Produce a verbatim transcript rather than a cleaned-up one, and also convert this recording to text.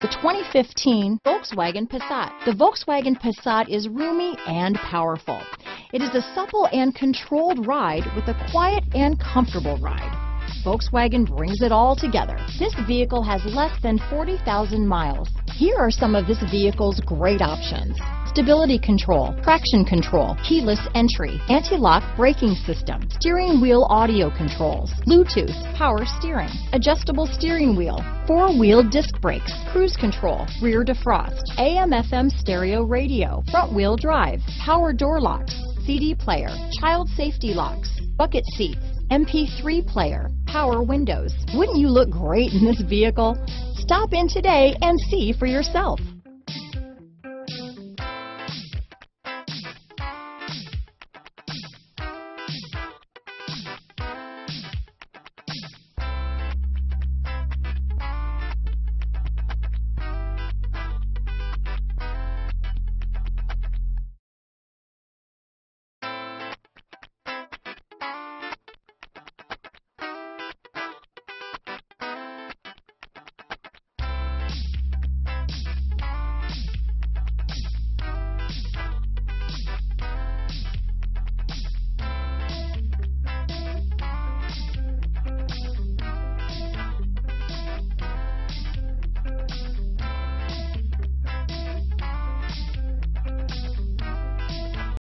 The twenty fifteen Volkswagen Passat. The Volkswagen Passat is roomy and powerful. It is a supple and controlled ride with a quiet and comfortable ride. Volkswagen brings it all together. This vehicle has less than forty thousand miles. Here are some of this vehicle's great options: stability control, traction control, keyless entry, anti-lock braking system, steering wheel audio controls, Bluetooth, power steering, adjustable steering wheel, four-wheel disc brakes, cruise control, rear defrost, A M F M stereo radio, front-wheel drive, power door locks, C D player, child safety locks, bucket seats, M P three player, power windows. Wouldn't you look great in this vehicle? Stop in today and see for yourself.